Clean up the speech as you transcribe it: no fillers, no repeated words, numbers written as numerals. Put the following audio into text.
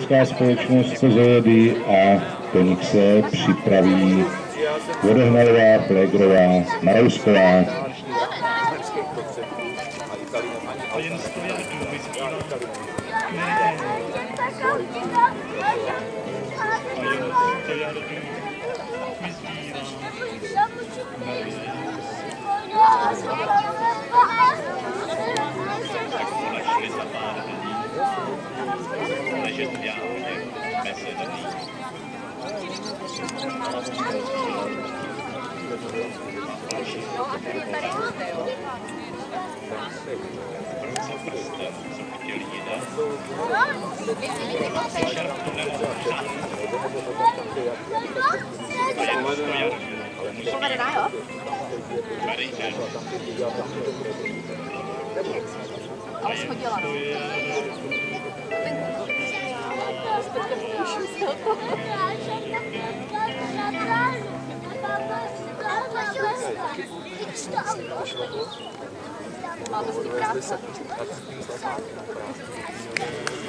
Česká společnost CZD a Tonik se připraví Vodehnalová, Plégrová, Marausková. Povedená, jo? Ale schodila, no. Má to s tím práce.